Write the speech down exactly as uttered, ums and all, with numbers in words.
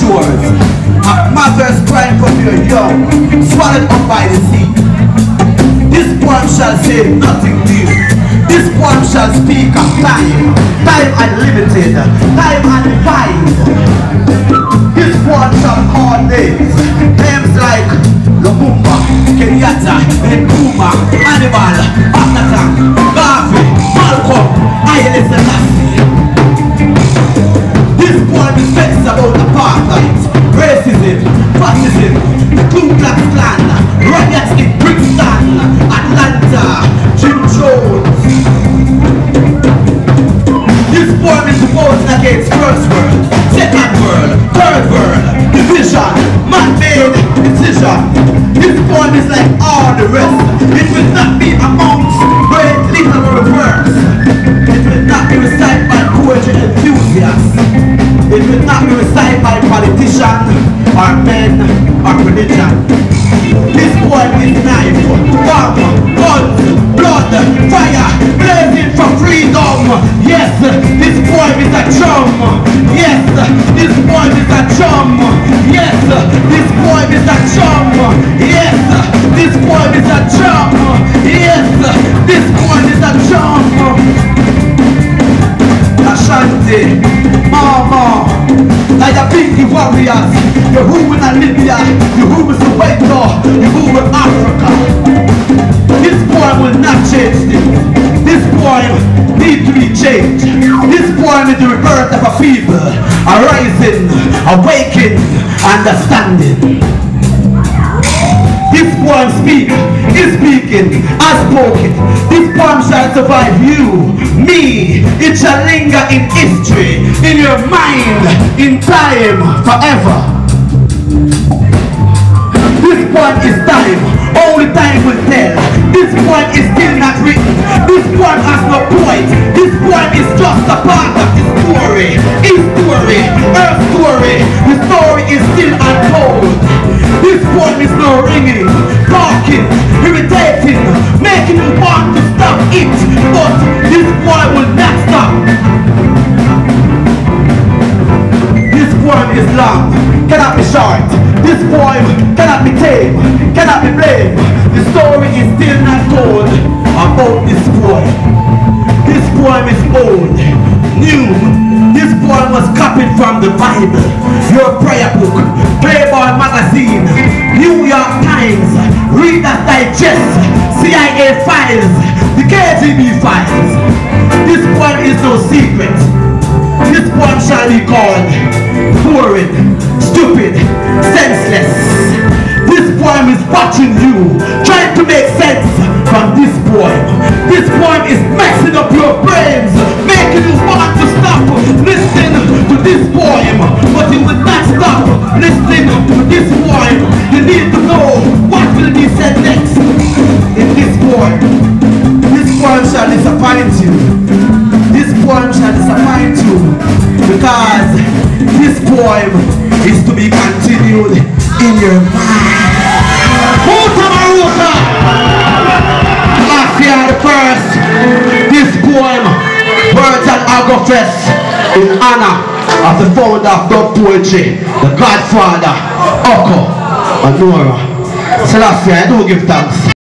shores. A mother's crying for their young, swallowed up by the sea. This poem shall say nothing new. This poem shall speak of time, time unlimited, time undefined. This poem shall call names, names like Lumumba, Kenyatta, Nkrumah, Hannibal, Akhenaten, Garvey, Malcolm, Haile Selassie. This poem is vexed about apartheid, racism, fascism, the Ku Klux Klan, riots in Brixton, Atlanta, Jim Jones. This poem is revolting against first world, second world, third world, division, man-made decision. This poem is like all the rest. It will not be amongst great literary works. It will not be recited by poetry enthusiasts. It will not be recited by politicians or men or religion. This poem is knife, bomb, guns, blood, fire, blazing for freedom. Yes, this poem is a drum. Yes, this poem is a drum. Yes, this poem is a drum. Yes, this poem is a drum. Yes, this poem is a drum. Ashanti, Mama, like the Pinky Warriors, you who in Libya, you who in Soweto, you who in Africa. This poem will not change things. This poem needs to be changed. This poem is the rebirth of a people, arising, awakening, understanding. This poem speaks, is speaking, has spoken. This poem shall survive you, me. It shall linger in history, in your mind, in time, forever. This poem is time, only time will tell. This poem is still not written. This poem has no point. This poem is just a part of the story. His story, her story. The story is still untold. This poem is no ringing, talking, irritating, making you want to stop it. But this poem will not stop. This poem is long, cannot be short. This poem cannot be tame, cannot be blamed. The story is still not told about this poem. This poem is old, new. This poem was copied from the Bible, your prayer book, Playboy magazine, New York Times, Reader's Digest, C I A files, the K G B files. This poem is no secret. This poem shall be called boring, stupid, senseless. This poem is watching you, trying to make sense from this poem. This poem is messing up your brains, making you want to stop listening to this poem. But you will not stop listening to this poem. You need to know what will be said next in this poem. This poem shall disappoint you. This poem shall disappoint you because this poem is to be continued in your mind. Ruta Maruta! Mafia the first. This poem, Words at Agofest, in honor of the founder of dub poetry, the Godfather, Oko Anora. Selassie, I do give thanks.